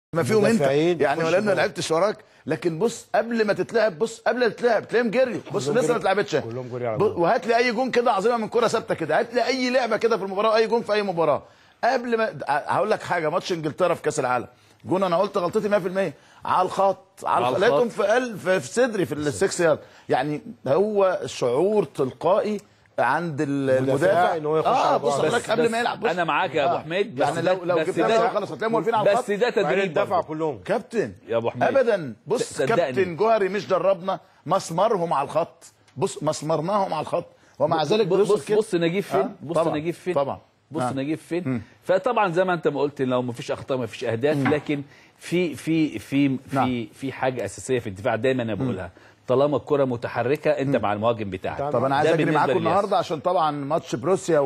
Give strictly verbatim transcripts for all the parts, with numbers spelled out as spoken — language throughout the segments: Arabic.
ما فيهم انت يعني، ولا انا لعبتش وراك، لكن بص قبل ما تتلعب، بص قبل ما تتلعب تلاقيهم جريوا، بص لسه ما اتلعبتش، كلهم جري على طول. وهات لي اي جون كده عظيمه من كره ثابته كده، هات لي اي لعبه كده في المباراه، اي جون في اي مباراه قبل ما. هقول لك حاجه، ماتش انجلترا في كاس العالم، جون انا قلت غلطتي مية في المية على الخط، على الخط لقيتهم في قلب في صدري في السكس يارد، يعني هو شعور تلقائي عند المدافع ان هو يخش اه على بص حضرتك قبل ما يلعب، بص انا معاك يا ابو آه. حميد، بس يعني لو لو جبتها خلاص هتلاقيهم واقفين على الخط، بس ده تدريب دفع كلهم كابتن يا ابو حميد ابدا. بص كابتن جوهري مش دربنا، مسمرهم على الخط، بص مسمرناهم على الخط ومع ذلك بص بص نجيب فين آه؟ بص نجيب فين طبعا بص آه. نجيب فين م. فطبعا زي ما انت ما قلت لو ما فيش اخطاء ما فيش اهداف م. لكن في في في في في حاجه اساسيه في الدفاع دايما انا بقولها، طالما الكره متحركه انت م. مع المهاجم بتاعك. طب انا عايز اجري معاكم النهارده عشان طبعا ماتش بروسيا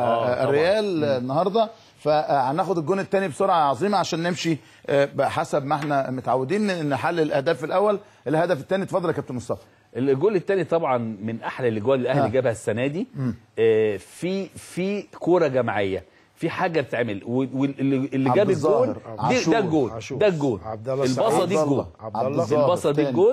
والريال آه آه النهارده، فهناخد الجون الثاني بسرعه عظيمه عشان نمشي حسب ما احنا متعودين نحلل الاهداف الاول. الهدف الثاني اتفضل يا كابتن مصطفى. الجول الثاني طبعا من احلى الاجوال اللي الاهلي جابها السنه دي، آه في في كوره جماعيه، في حاجه بتتعمل، واللي جاب الجول ده الجول ده الجول الباصه دي الجول الباصه دي الجول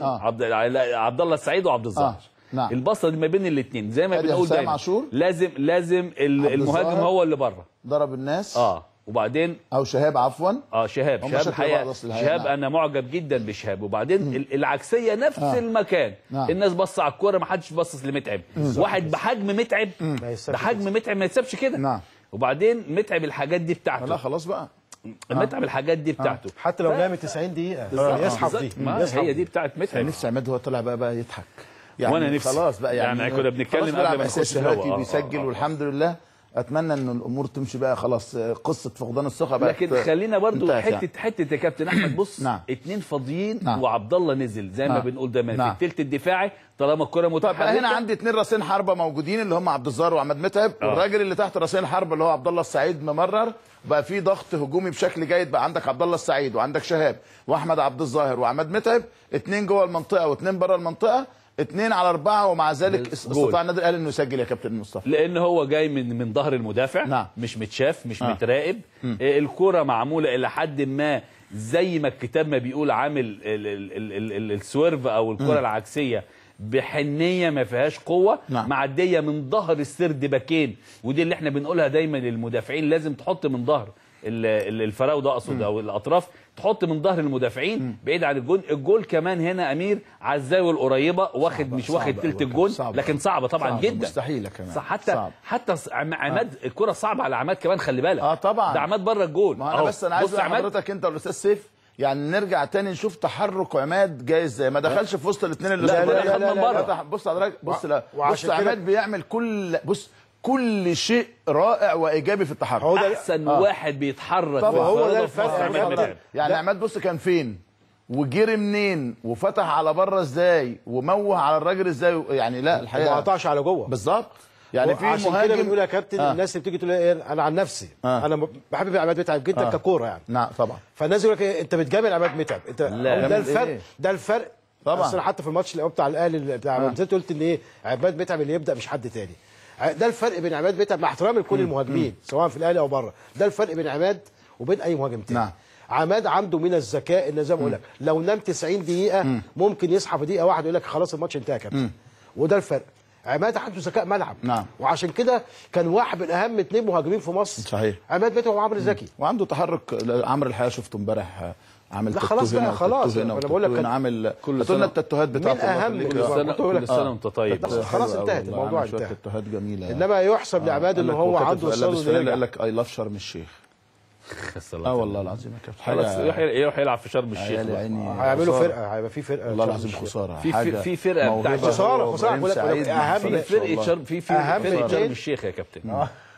عبد الله السعيد وعبد الظاهر. نعم. الباصه دي ما بين الاثنين زي ما بنقول دايما، لازم لازم المهاجم هو اللي بره ضرب الناس اه وبعدين او شهاب عفوا اه شهاب شهاب الحقيقه شهاب نعم. انا معجب جدا بشهاب. وبعدين م. العكسيه نفس آه. المكان نعم. الناس بص على الكوره ما حدش باصص لمتعب، واحد بحجم متعب م. بحجم متعب ما يتسابش كده نعم. وبعدين متعب الحاجات دي بتاعته، لا خلاص بقى متعب الحاجات دي بتاعته آه. حتى لو نامت تسعين دقيقه يسحب دي، هي دي بتاعت متعب. نفسي عماد هو طلع بقى بقى يضحك يعني، وانا نفسي خلاص بقى يعني, يعني كنا بنتكلم قبل ما نخش الهوا بيسجل والحمد لله. اتمنى ان الامور تمشي بقى خلاص، قصه فقدان الثقه بقى. لكن خلينا برضو حته يعني. حته يا كابتن احمد بص نعم. اتنين فاضيين نعم. وعبد الله نزل زي نعم. ما بنقول دايما نعم. في الثلث الدفاعي طالما الكره متحركه. طب هنا عندي اتنين راسين حربه موجودين اللي هم عبد الظاهر وعماد متعب آه. والراجل اللي تحت راسين الحربه اللي هو عبد الله السعيد ممرر، بقى في ضغط هجومي بشكل جيد، بقى عندك عبد الله السعيد وعندك شهاب واحمد عبد الظاهر وعماد متعب، اتنين جوه المنطقه واثنين بره المنطقه، اتنين على اربعه، ومع ذلك استطاع النادي الاهلي انه يسجل يا كابتن مصطفى، لان هو جاي من من ظهر المدافع نعم. مش متشاف مش آه. متراقب. م. الكره معموله الى حد ما زي ما الكتاب ما بيقول، عامل السويرف او الكره العكسيه بحنيه ما فيهاش قوه نعم. معديه من ظهر السرد باكين، ودي اللي احنا بنقولها دايما للمدافعين، لازم تحط من ظهر الفراوده اقصد او الاطراف، تحط من ظهر المدافعين م. بعيد عن الجون. الجول كمان هنا امير على الزاويه القريبه، واخد مش واخد ثلث الجون، لكن صعبه طبعا صعبة جدا، مستحيله كمان حتى صعب. حتى عماد آه. الكره صعبه على عماد كمان، خلي بالك اه طبعا ده عماد بره الجول. ما انا بس انا عايز حضرتك انت والاستاذ سيف يعني نرجع تاني نشوف تحرك عماد جاي ازاي، ما دخلش في وسط الاثنين اللي لا لا لا, لا, لا, لا. بص حضرتك بص لا بص عماد بيعمل كل بص كل شيء رائع وايجابي في التحرك، هو ده احسن آه. واحد بيتحرك طبعا هو ده الفرق يعني. عماد بص كان فين وجري منين وفتح على بره ازاي وموه على الراجل ازاي يعني، لا الحقيقه ما قطعش على جوه بالظبط يعني. في عشان كده بنقول يا كابتن آه. الناس اللي بتيجي تقول ايه، انا عن نفسي آه. انا بحب عماد متعب جدا آه. ككوره يعني نعم طبعا، فالناس يقول لك إيه انت بتجامل عماد متعب انت، ده الفرق إيه؟ ده الفرق طبعا. انا حتى في الماتش اللي بتاع الاهلي بتاع آه. قلت ان ايه عماد متعب اللي يبدا مش حد تاني، ده الفرق بين عماد متعب مع احترامي لكل المهاجمين سواء في الاهلي او بره، ده الفرق بين عماد وبين اي مهاجم تاني. نعم. عماد عنده من الذكاء ان زي ما بقول لك لو نام تسعين دقيقه مم. ممكن يصحى في دقيقه واحده يقول لك خلاص الماتش انتهى يا كابتن، وده الفرق. عماد عنده ذكاء ملعب نعم. وعشان كده كان واحد من اهم اثنين مهاجمين في مصر صحيح عماد متعب وعمرو زكي، وعنده تحرك. عمرو الحقيقه شفته امبارح عامل لا خلاص بقى خلاص انا بقول لك كان عامل كل سنه التاتوهات بتاعته من اهم كل سنه كل سنه وانت طيب خلاص انتهت الموضوع انتهى. تاتوهات جميله انما يحسب لعماد ان هو عنده الصلاه قال لك اي لاف شرم الشيخ اه والله العظيم يا كابتن خلاص يروح يلعب في شرم الشيخ، هيعملوا فرقه، هيبقى في فرقه والله العظيم خساره في في فرقه بتاعت خساره خساره بقول لك اهم فرقه شرم في فرقه شرم الشيخ يا كابتن.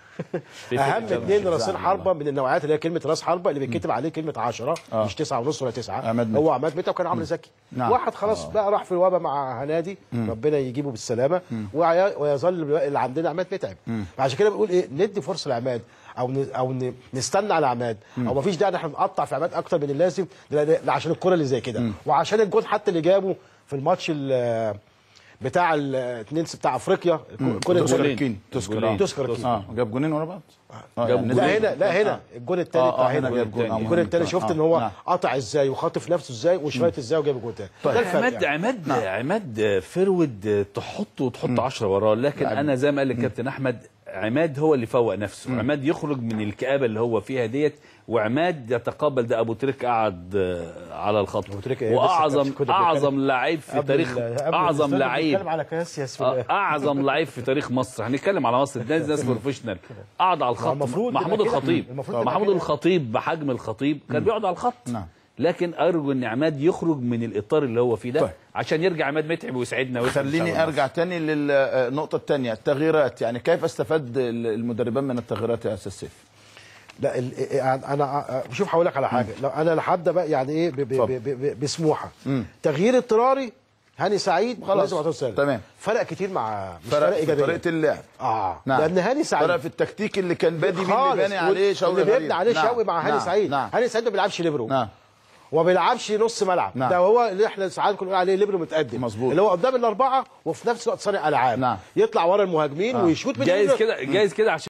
اهم اثنين راسين حربه من النوعيات اللي هي كلمه راس حربه اللي بيتكتب عليه كلمه عشرة آه. مش تسعة ونص ولا تسعة، هو عماد متعب وكان عمرو زكي. نعم. واحد خلاص آه. بقى راح في الوبا مع هنادي مم. ربنا يجيبه بالسلامه، ويظل اللي عندنا عماد متعب. عشان كده بنقول ايه ندي فرصه لعماد او او نستنى على عماد، او ما فيش داعي ان احنا نقطع في عماد اكتر من اللازم عشان الكره اللي زي كده، وعشان الجول حتى اللي جابه في الماتش بتاع الاثنين بتاع افريقيا كره تسكركين تسكركين تسكركين اه جاب جونين ورا بعض. جاب لا هنا لا هنا الجون الثاني بتاع هنا جاب جون. الجون الثاني شفت ان هو قطع ازاي وخاطف نفسه ازاي وشايط ازاي وجاب الجون الثاني. طيب عماد عماد عماد فرود تحطه وتحط عشرة وراه، لكن انا زي ما قال الكابتن احمد عماد هو اللي فوق نفسه. مم. عماد يخرج من الكآبة اللي هو فيها ديت، وعماد يتقبل ده. ابو تريكة قعد على الخط، واعظم اعظم لعيب في تاريخ اعظم لعيب اعظم لعيب في تاريخ مصر. هنتكلم على مصر، الناس ناس بروفيشنال. قعد على الخط محمود الخطيب. محمود الخطيب بحجم الخطيب كان بيقعد على الخط. نعم. لكن ارجو ان عماد يخرج من الاطار اللي هو فيه ده. طيب. عشان يرجع عماد متعب ويسعدنا. خليني ارجع تاني للنقطه الثانيه، التغييرات. يعني كيف استفاد المدربان من التغييرات يا استاذ سيف؟ لا انا شوف هقول لك على حاجه. لو انا لحد بقى يعني ايه بسموحه تغيير اضطراري هاني سعيد خلاص تمام، فرق كتير مع مش فرق ايجابي طريقه اللعب. اه نعم. لان هاني سعيد فرق في التكتيك اللي كان بادي بيه اللي باني عليه شوقي اللي بيبني عليه شوقي مع هاني نعم. سعيد. نعم. هاني سعيد ما بيلعبش ليبرو. نعم. وما بيلعبش نص ملعب. نعم. ده هو اللي احنا ساعات كنا بنقول عليه ليبرو متقدم. مظبوط. اللي هو قدام الاربعه وفي نفس الوقت صانع العاب. نعم. يطلع ورا المهاجمين آه. ويشوط من جايز كده جايز كده عشان